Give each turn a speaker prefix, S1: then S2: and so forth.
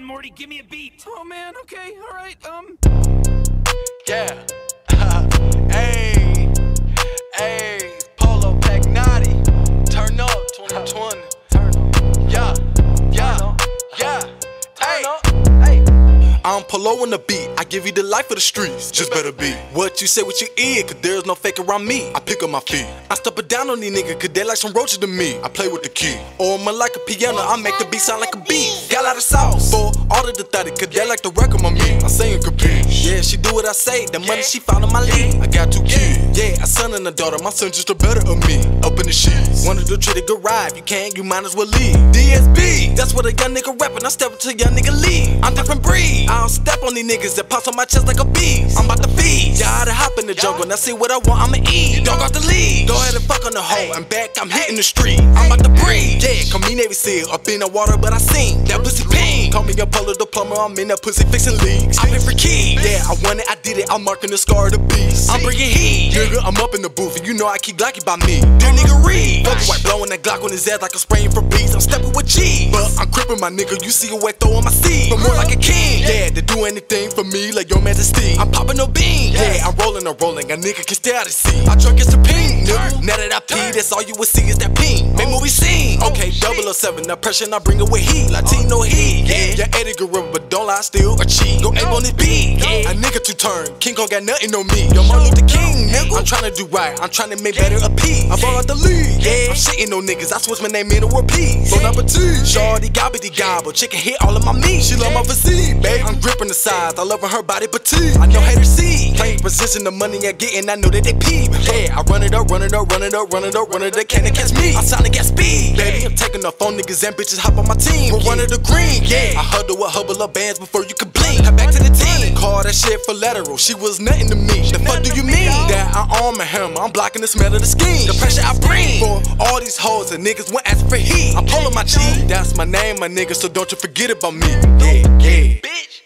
S1: Morty, give me a beat.
S2: Oh man, okay, alright,
S3: Yeah. Hey, hey, Polo Pagnotti. Turn up 2020. Yeah, yeah, yeah. Hey. I'm Polo on the beat, I give you the life of the streets. Just better be what you say, what you eat, cause there's no fake around me. I pick up my feet, I step it down on these niggas, cause they like some roaches to me. I play with the key, or I'm like a piano, I make the beat sound like a beat. Got a lot of sauce, for all of the 30, cause they like to record on me. I'm saying compete, yeah, she do what I say, the money she found in my league. I got 2 kids, yeah, a son and a daughter, my son just a better of me. Up in the sheets, wanted to treat a good ride, you can't, you might as well leave. DSB, that's what a young nigga rapping, I step until young nigga leave. I'm different breed, I don't step on these niggas that pops on my chest like a bee. I'm about to feed, y'all to hop in the jungle, now see what I want, I'ma eat. Don't got the lead, go ahead and fuck on the hoe, I'm back, I'm hitting the street. I'm about to breathe, yeah, call me Navy SEAL, up in the water, but I sing, that pussy ping. Call me a Polo the plumber, I'm in that pussy fixing leaks. I been for keys, yeah, I won it, I did it, I'm marking the scar of the beast. I'm bringing heat, nigga, I'm up in the booth, and you know I keep Glocky by me. Dear nigga read, fucking white blowing that Glock on his ass like I'm spraying for beats. I'm stepping with cheese, but I'm crippin' my nigga, you see a way throwing my seed. But more like a king, yeah, to do anything for me like your majesty. I'm popping no bean, yeah, I'm rolling, a nigga can stay out of sea. I drunk as a pink, nigga, now that I pee, that's all you will see is that pink. Make movie scene, okay, 007, the pressure I bring it with heat. Latino heat, yeah, Eddie Guerrero, but don't lie, still a cheat. Go aim on this beat, yeah, a nigga to turn, King Kong got nothing on me. Yo, Martin Luther King, nigga, I'm tryna do right, I'm tryna make better a piece. I fall out the league, yeah, I'm shitting on niggas, I switch my name into a piece. Phone number 2, shorty gobbity gobble, chicken hit all of my meat. She love my physique, babe, I'm gripping the size, I love her body petite. I know haters see, playing position, the money I getting, I know that they peep. Yeah, I run it up, they can't catch me. I'm trying to get speed, baby, I'm taking off on niggas and bitches hop on my team. We're running the green, yeah, I huddle with hubble up bands before you can blink. Head back to the team, call that shit for lateral, she was nothing to me. The fuck do you mean? That I arm a hammer, I'm blocking the smell of the scheme. The pressure I bring, for all these hoes and niggas went asking for heat. I'm pulling my G, that's my name, my nigga, so don't you forget about me. Yeah, yeah. Bitch.